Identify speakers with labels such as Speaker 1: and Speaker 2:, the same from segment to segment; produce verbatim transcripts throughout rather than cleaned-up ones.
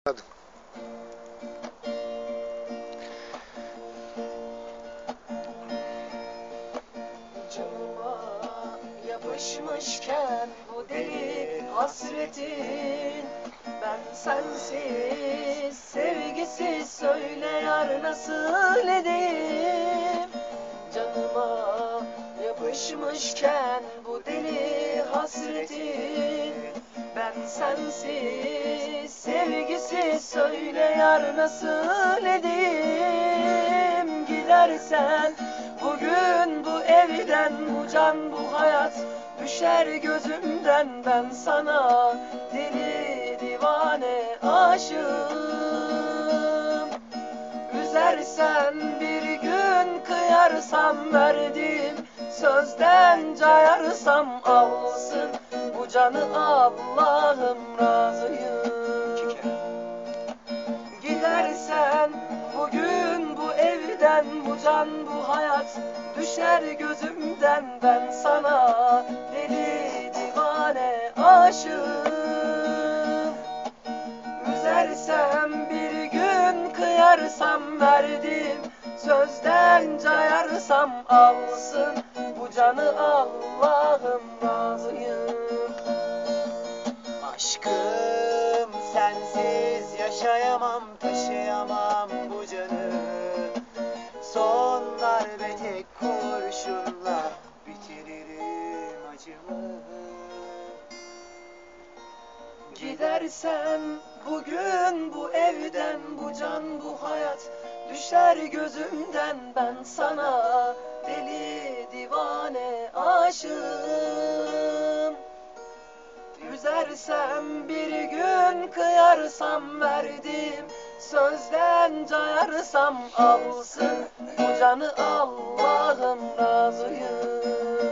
Speaker 1: Canıma yapışmışken bu deli hasretin, ben sensiz, sevgisiz, söyle yar nasıl edeyim? Canıma yapışmışken bu deli hasretin, ben sensiz, sevgisiz, söyle yar nasıl edeyim? Gidersen bugün bu evden, bu can bu hayat düşer gözümden, ben sana deli divane aşığım. Üzersen bir gün, kıyarsam verdiğim sözden cayarsam alsın bu canı Allah'ım, razıyım. Gidersen bugün bu evden, bu can bu hayat düşer gözümden, ben sana deli divane aşığım. Üzersem bir gün, kıyarsam verdiğim sözden cayarsam alsın bu canı Allah'ım, razıyım.
Speaker 2: Aşkım, sensiz yaşayamam, taşıyamam bu canı. Son darbe tek kurşunla bitiririm acımı.
Speaker 1: Gidersen bugün bu evden, bu can bu hayat düşer gözümden, ben sana deli divane aşığım. Üzersem bir gün, kıyarsam verdiğim sözden cayarsam alsın bu canı Allah'ım, razıyım.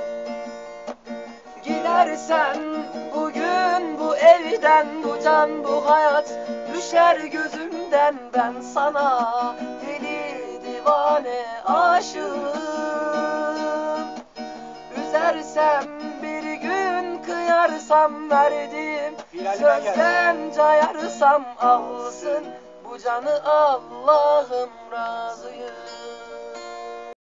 Speaker 1: Gidersen bugün bu evden, bu can bu hayat düşer gözümden, ben sana deli divane aşığım. Üzersem bir gün, kıyarsam verdiğim sözden cayarsam alsın bu canı Allah'ım, razıyım.